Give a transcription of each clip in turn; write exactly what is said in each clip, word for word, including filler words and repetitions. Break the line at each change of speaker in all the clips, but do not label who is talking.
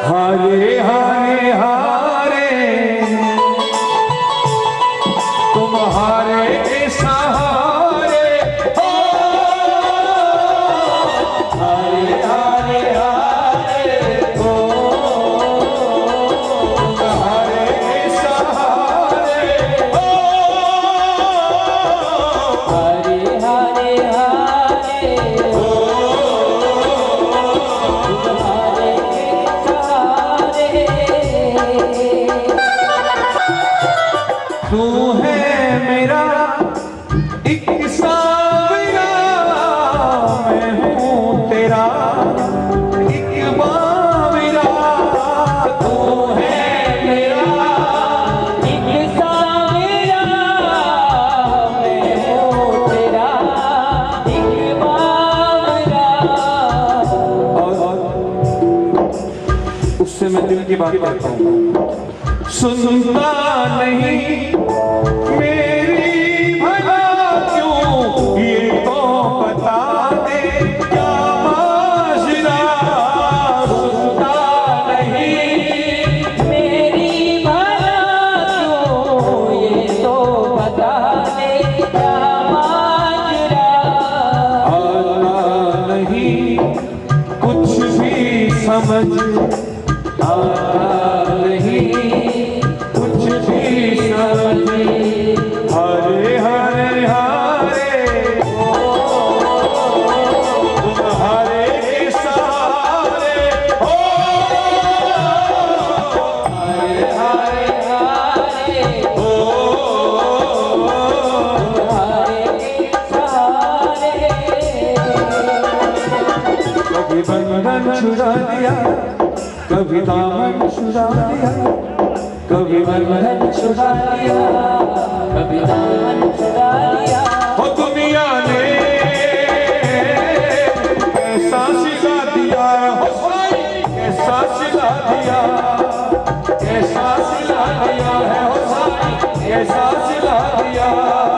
हरे हरे हरे तुम्हारे के सहारे हो। हरे हरे हरे हो तुम्हारे के सहारे हो।
हरे हरे हरे हो तुम्हारे के सहारे।
तू है मेरा एक सावरा, मैं हूँ तेरा एक बावरा। तू है मेरा
एक सावरा, मैं हूँ तेरा एक बावरा।
और उससे मैं दिल की बात करता हूँ। सुनता नहीं मेरी भला क्यों, ये तो बता दे क्या माजरा। सुनता नहीं
मेरी भला क्यों, ये तो बता दे क्या माजरा।
आता नहीं कुछ भी समझ, आता नहीं कुछ भी समझ। हरे हरे हरे हो तुम्हारे के सहारे हो। हरे हरे
हरे
हो
तुम्हारे के सहारे।
कभी बंधन छुड़ा दिया, कभी दामन छुड़ा दिया, कभी बंधन
छुड़ा लिया, कभी दामन छुड़ा लिया।
हो दुनिया ने कैसा सिला दिया, हो साई कैसा सिला दिया, कैसा सिला दिया है हो साई कैसा सिला दिया।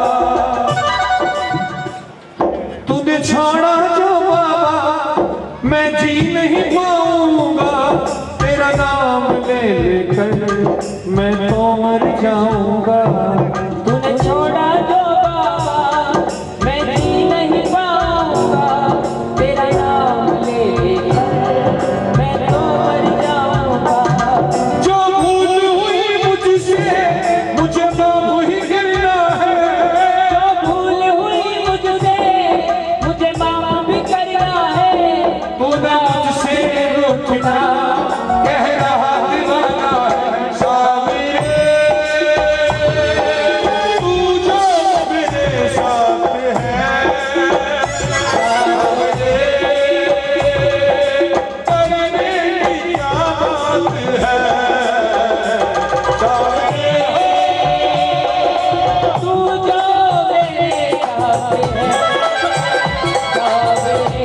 तूने छोड़ा जो बाबा मैं जी नहीं पाऊंगा, तेरा नाम ले लेकर मैं तो मर जाऊंगा।
तूने छोड़ा जो बाबा मैं जी नहीं पाऊंगा, तेरा नाम ले लेकर मैं तो मर जाऊंगा।
जो भूल हुई मुझसे मुझे माफ ही करना है,
जो भूल हुई मुझसे मुझे माफ भी करना है।
तू ना मुझसे रूठना कह रहा दीवाना है। स्वामी रे तू जो मेरे साथ है, स्वामी रे करने की क्या बात है। स्वामी रे
तू जो मेरे साथ है, सावरे,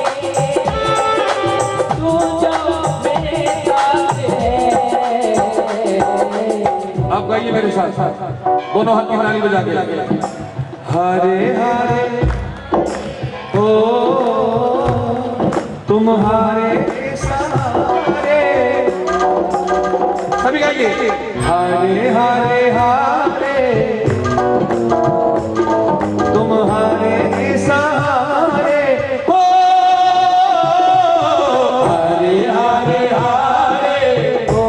तू जो मेरे साथ है।
आप गाइए मेरे साथ, दोनों हाथ की ताली बजा के। हरे हरे हो तुम्हारे के सहारे। सभी गाइए। हरे हरे हरे तुम्हारे के सहारे हो। हरे हरे हरे
ओ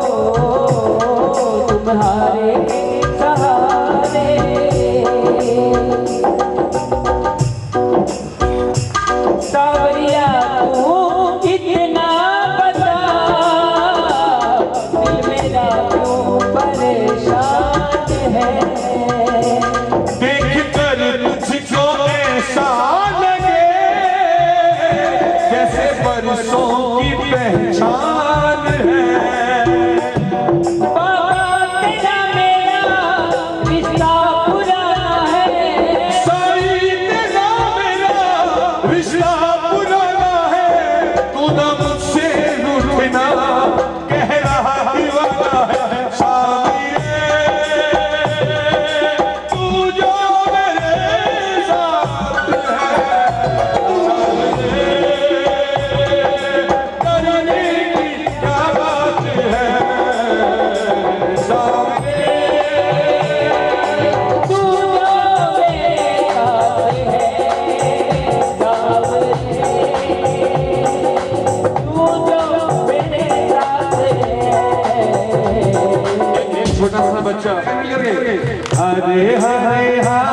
तुम्हारे सहारे। सावरिया तू कितना बता, दिल मेरा क्यों परेशान है।
देख कर तुझको ऐसा लगे जैसे बरसों की पहचान है।
बाबा तेरा मेरा रिश्ता पुराना है।
साई तेरा मेरा रिश्ता पुराना है। तू ना मुझसे रूठना कह रहा दीवाना है। स्वामी रे तू जो मेरे साथ है, स्वामी रे करने की क्या बात बच्चा। हरे हरे हरे